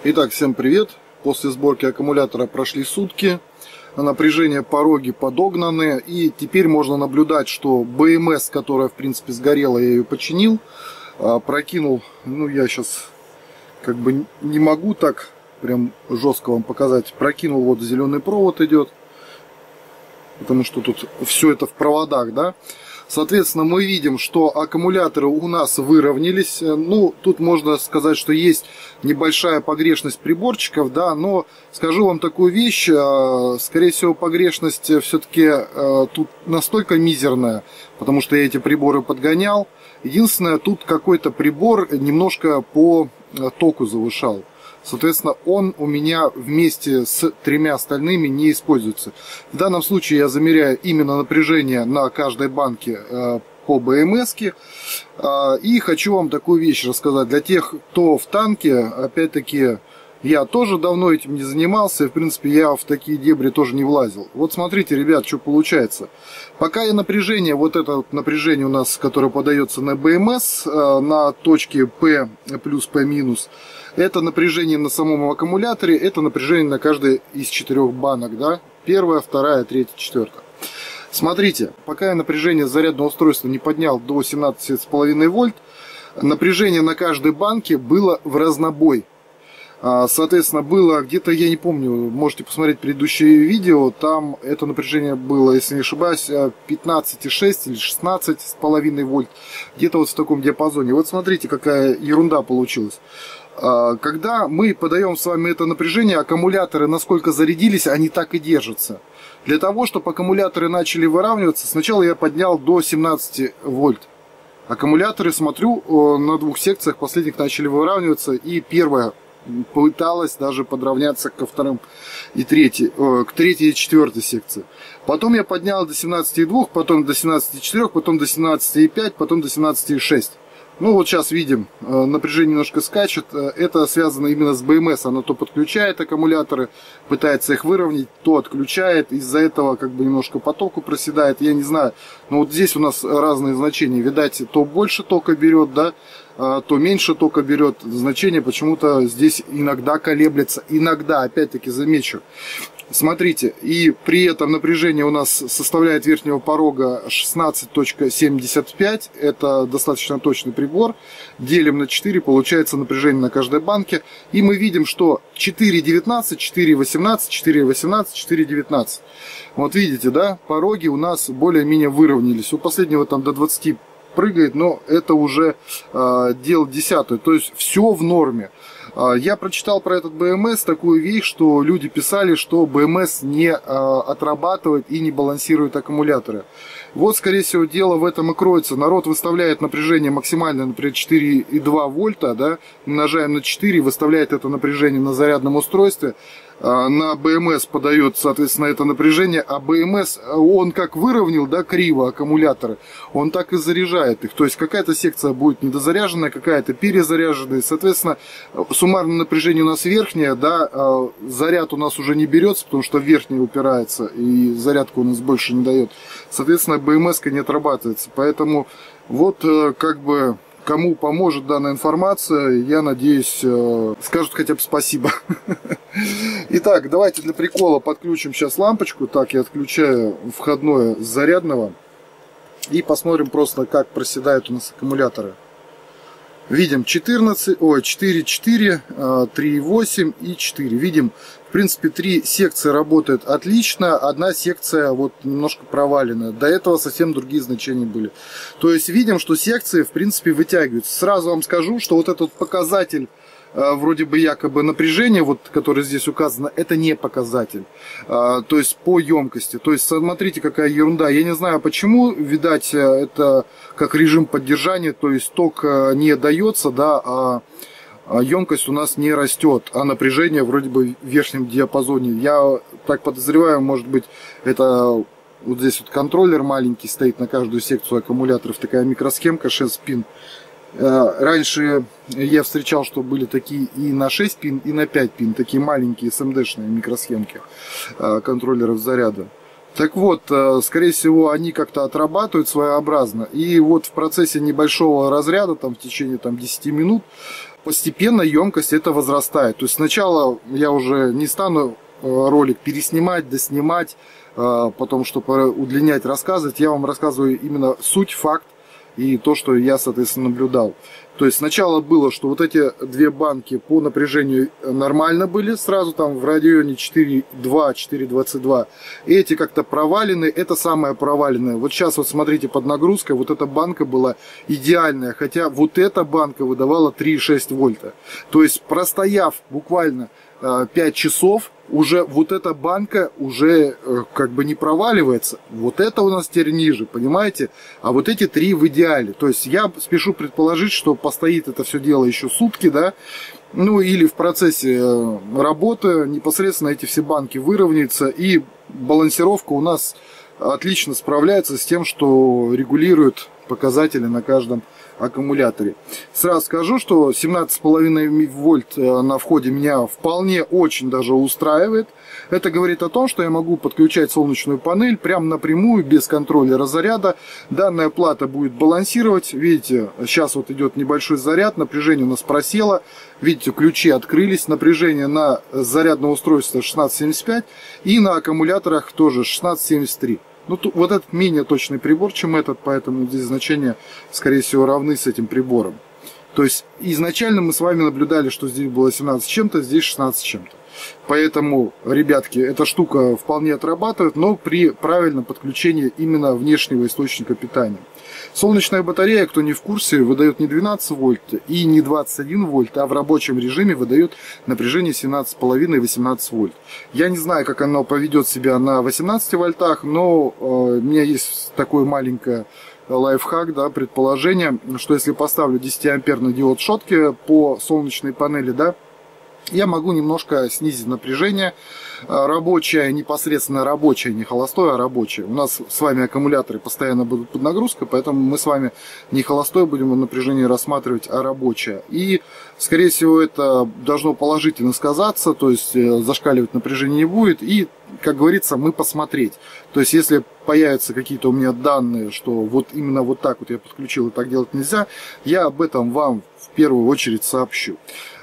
Итак, всем привет! После сборки аккумулятора прошли сутки, напряжение пороги подогнаны, и теперь можно наблюдать, что БМС, которая в принципе сгорела, я ее починил, прокинул. Ну, я сейчас как бы не могу так прям жестко вам показать. Прокинул, вот зеленый провод идет, потому что тут все это в проводах, да. Соответственно, мы видим, что аккумуляторы у нас выровнялись. Ну, тут можно сказать, что есть небольшая погрешность приборчиков, да, но скажу вам такую вещь, скорее всего, погрешность все-таки тут настолько мизерная, потому что я эти приборы подгонял. Единственное, тут какой-то прибор немножко по току завышал. Соответственно, он у меня вместе с тремя остальными не используется. В данном случае я замеряю именно напряжение на каждой банке по БМС-ке. И хочу вам такую вещь рассказать. Для тех, кто в танке, опять-таки, я тоже давно этим не занимался. И, в принципе, я в такие дебри тоже не влазил. Вот смотрите, ребят, что получается. Пока я напряжение, вот это вот напряжение у нас, которое подается на БМС, на точке P плюс P минус, это напряжение на самом аккумуляторе, это напряжение на каждой из 4 банок, да? Первая, вторая, третья, четвертая. Смотрите, пока я напряжение зарядного устройства не поднял до 17,5 вольт, напряжение на каждой банке было в разнобой. Соответственно, было где-то, я не помню, можете посмотреть предыдущее видео, там это напряжение было, если не ошибаюсь, 15,6 или 16,5 вольт, где-то вот в таком диапазоне. Вот смотрите, какая ерунда получилась. Когда мы подаем с вами это напряжение, аккумуляторы, насколько зарядились, они так и держатся. Для того, чтобы аккумуляторы начали выравниваться, сначала я поднял до 17 вольт. Аккумуляторы, смотрю, на двух секциях последних начали выравниваться, и первая пыталась даже подравняться ко вторым и третьей, к третьей и четвертой секции. Потом я поднял до 17,2, потом до 17,4, потом до 17,5, потом до 17,6. Ну вот сейчас видим, напряжение немножко скачет. Это связано именно с БМС. Оно то подключает аккумуляторы, пытается их выровнять, то отключает. Из-за этого как бы немножко по току проседает. Я не знаю. Но вот здесь у нас разные значения. Видать, то больше тока берет, да, то меньше тока берет. Значение почему-то здесь иногда колеблется. Иногда, опять-таки, замечу. Смотрите, и при этом напряжение у нас составляет верхнего порога 16,75. Это достаточно точный прибор. Делим на 4, получается напряжение на каждой банке. И мы видим, что 4,19, 4,18, 4,18, 4,19. Вот видите, да, пороги у нас более-менее выровнялись. У последнего там до 20 прыгает, но это уже дело десятое. То есть все в норме. Я прочитал про этот БМС такую вещь, что люди писали, что БМС не отрабатывает и не балансирует аккумуляторы. Вот, скорее всего, дело в этом и кроется. Народ выставляет напряжение максимальное, например, 4,2 вольта, да, умножаем на 4, выставляет это напряжение на зарядном устройстве. На БМС подает, соответственно, это напряжение, а БМС, он как выровнял, да, криво аккумуляторы, он так и заряжает их. То есть какая-то секция будет недозаряженная, какая-то перезаряженная. Соответственно, суммарное напряжение у нас верхнее, да, заряд у нас уже не берется, потому что верхний упирается, и зарядку у нас больше не дает. Соответственно, БМС-ка не отрабатывается. Поэтому вот как бы... Кому поможет данная информация, я надеюсь, скажут хотя бы спасибо. Итак, давайте для прикола подключим сейчас лампочку. Так, я отключаю входное с зарядного. И посмотрим просто, как проседают у нас аккумуляторы. Видим 4,4, 3,8 и 4. Видим, в принципе, 3 секции работают отлично. Одна секция вот немножко проваленная. До этого совсем другие значения были. То есть видим, что секции, в принципе, вытягиваются. Сразу вам скажу, что вот этот показатель, вроде бы якобы напряжение, вот, которое здесь указано, это не показатель. То есть по емкости. То есть смотрите, какая ерунда. Я не знаю почему, видать, это как режим поддержания, то есть ток не дается, да, а емкость у нас не растет, а напряжение вроде бы в верхнем диапазоне. Я так подозреваю, может быть, это вот здесь вот контроллер маленький стоит на каждую секцию аккумуляторов, такая микросхемка 6 пин. Раньше я встречал, что были такие и на 6 пин, и на 5 пин, такие маленькие SMD-шные микросхемки контроллеров заряда. Так вот, скорее всего, они как-то отрабатывают своеобразно. И вот в процессе небольшого разряда, там, в течение 10 минут, постепенно емкость это возрастает. То есть сначала я уже не стану ролик переснимать, доснимать, потом, чтобы удлинять, рассказывать. Я вам рассказываю именно суть, факт и то, что я, соответственно, наблюдал. То есть сначала было, что вот эти две банки по напряжению нормально были, сразу там в районе 4.2, 4.22. Эти как-то провалены, это самое проваленное. Вот сейчас вот смотрите, под нагрузкой вот эта банка была идеальная, хотя вот эта банка выдавала 3,6 вольта. То есть простояв буквально 5 часов, уже вот эта банка уже как бы не проваливается. Вот это у нас теперь ниже, понимаете? А вот эти три в идеале. То есть я спешу предположить, что постоит это все дело еще сутки, да? Ну или в процессе работы непосредственно эти все банки выровняются. И балансировка у нас отлично справляется с тем, что регулирует показатели на каждом аккумуляторе. Сразу скажу, что 17,5 вольт на входе меня вполне очень даже устраивает. Это говорит о том, что я могу подключать солнечную панель прямо напрямую, без контроллера заряда. Данная плата будет балансировать. Видите, сейчас вот идет небольшой заряд, напряжение у нас просело. Видите, ключи открылись, напряжение на зарядное устройство 16,75 и на аккумуляторах тоже 16,73. Ну, вот этот менее точный прибор, чем этот, поэтому здесь значения, скорее всего, равны с этим прибором. То есть, изначально мы с вами наблюдали, что здесь было 17 с чем-то, здесь 16 с чем-то. Поэтому, ребятки, эта штука вполне отрабатывает, но при правильном подключении именно внешнего источника питания. Солнечная батарея, кто не в курсе, выдает не 12 вольт и не 21 вольт, а в рабочем режиме выдает напряжение 17,5 и 18 вольт. Я не знаю, как оно поведет себя на 18 вольтах, но у меня есть такое маленькое лайфхак, да, предположение, что если поставлю 10-амперный диод шотки по солнечной панели, да, я могу немножко снизить напряжение рабочее, непосредственно рабочее, не холостое, а рабочее. У нас с вами аккумуляторы постоянно будут под нагрузкой, поэтому мы с вами не холостое будем напряжение рассматривать, а рабочее. И, скорее всего, это должно положительно сказаться, то есть зашкаливать напряжение не будет. И, как говорится, мы посмотреть. То есть, если появятся какие-то у меня данные, что вот именно вот так вот я подключил и так делать нельзя, я об этом вам в первую очередь сообщу.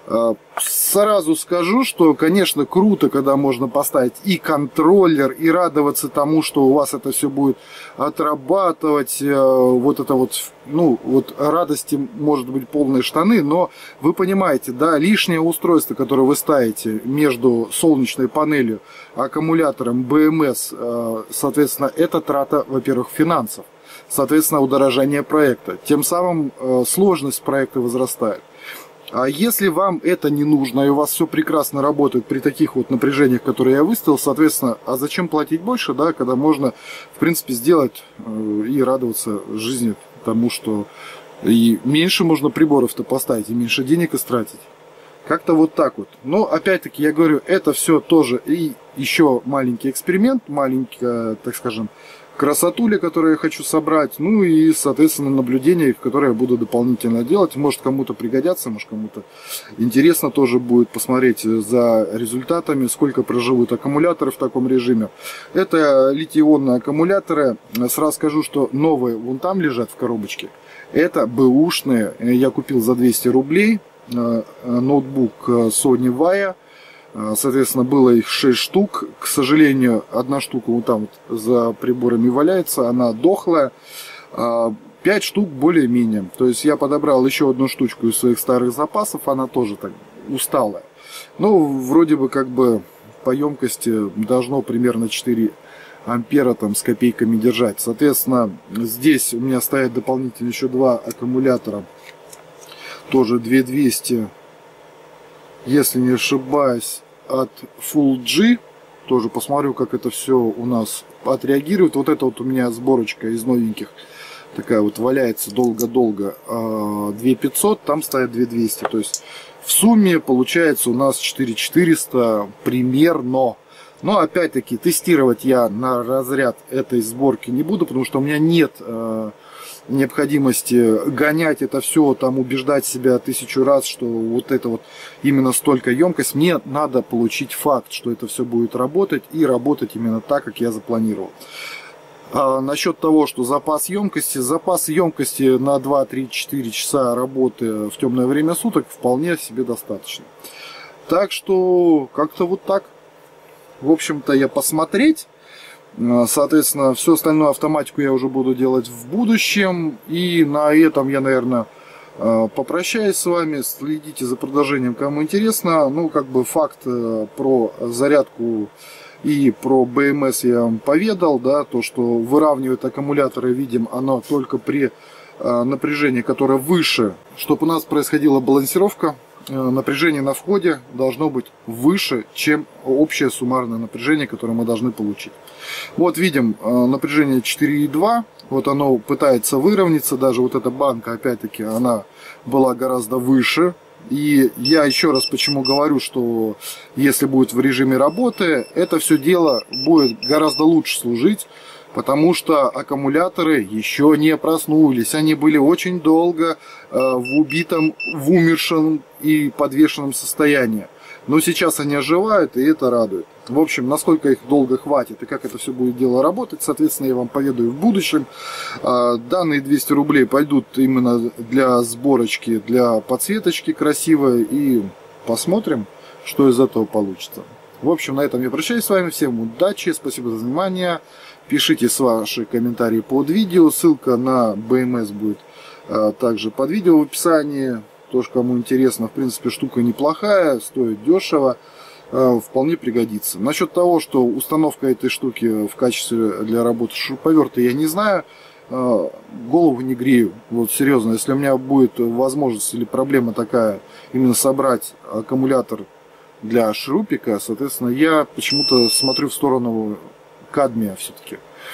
Сразу скажу, что, конечно, круто, когда можно поставить и контроллер, и радоваться тому, что у вас это все будет отрабатывать. Вот это вот, ну, вот радости может быть полные штаны, но вы понимаете, да, лишнее устройство, которое вы ставите между солнечной панелью, аккумулятором, БМС, соответственно, это трата, во-первых, финансов, соответственно, удорожание проекта. Тем самым сложность проекта возрастает. А если вам это не нужно, и у вас все прекрасно работает при таких вот напряжениях, которые я выставил, соответственно, а зачем платить больше, да, когда можно, в принципе, сделать и радоваться жизни тому, что и меньше можно приборов-то поставить, и меньше денег истратить. Как-то вот так вот. Но, опять-таки, я говорю, это все тоже и еще маленький эксперимент, маленькая, так скажем, красотуля, которую я хочу собрать, ну и, соответственно, наблюдения, которые я буду дополнительно делать. Может, кому-то пригодятся, может, кому-то интересно тоже будет посмотреть за результатами, сколько проживут аккумуляторы в таком режиме. Это литий-ионные аккумуляторы. Сразу скажу, что новые вон там лежат в коробочке. Это бэушные. Я купил за 200 рублей ноутбук Sony Vaio. Соответственно, было их 6 штук. К сожалению, одна штука вот там вот за приборами валяется, она дохлая. 5 штук более-менее. То есть я подобрал еще одну штучку из своих старых запасов, она тоже так усталая. Ну, вроде бы как бы по емкости должно примерно 4 ампера там с копейками держать. Соответственно, здесь у меня стоят дополнительно еще 2 аккумулятора. Тоже 2200. Если не ошибаюсь, от Full G. Тоже посмотрю, как это все у нас отреагирует. Вот это вот у меня сборочка из новеньких. Такая вот валяется долго-долго. 2500, там стоят 2200. То есть в сумме получается у нас 4400 примерно. Но опять-таки тестировать я на разряд этой сборки не буду, потому что у меня нет необходимости гонять это все, там убеждать себя 1000 раз, что вот это вот именно столько емкость. Мне надо получить факт, что это все будет работать и работать именно так, как я запланировал. Насчет того, что запас емкости на 2, 3, 4 часа работы в темное время суток вполне себе достаточно. Так что как-то вот так. В общем-то, я посмотреть. Соответственно, всю остальную автоматику я уже буду делать в будущем. И на этом я, наверное, попрощаюсь с вами. Следите за продолжением, кому интересно. Ну, как бы факт про зарядку и про БМС я вам поведал, да, то, что выравнивает аккумуляторы, видим, оно только при напряжении, которое выше, чтобы у нас происходила балансировка. Напряжение на входе должно быть выше, чем общее суммарное напряжение, которое мы должны получить. Вот видим напряжение 4,2, вот оно пытается выровняться, даже вот эта банка, опять-таки, она была гораздо выше. И я еще раз почему говорю, что если будет в режиме работы, это все дело будет гораздо лучше служить, потому что аккумуляторы еще не проснулись. Они были очень долго в убитом, в умершем и подвешенном состоянии. Но сейчас они оживают, и это радует. В общем, насколько их долго хватит и как это все будет дело работать, соответственно, я вам поведаю в будущем. Данные 200 рублей пойдут именно для сборочки, для подсветочки красивой. И посмотрим, что из этого получится. В общем, на этом я прощаюсь с вами. Всем удачи, спасибо за внимание. Пишите ваши комментарии под видео. Ссылка на БМС будет также под видео в описании. Тоже, кому интересно, в принципе, штука неплохая, стоит дешево, вполне пригодится. Насчет того, что установка этой штуки в качестве для работы шуруповерта, я не знаю, голову не грею. Вот серьезно, если у меня будет возможность или проблема такая, именно собрать аккумулятор для шурупика, соответственно, я почему-то смотрю в сторону кадмия все-таки.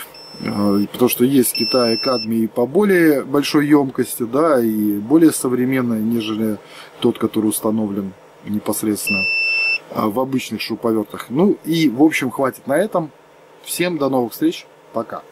Потому что есть в Китае кадмий по более большой емкости, да, и более современный, нежели тот, который установлен непосредственно в обычных шуруповертах. Ну и, в общем, хватит на этом. Всем до новых встреч. Пока.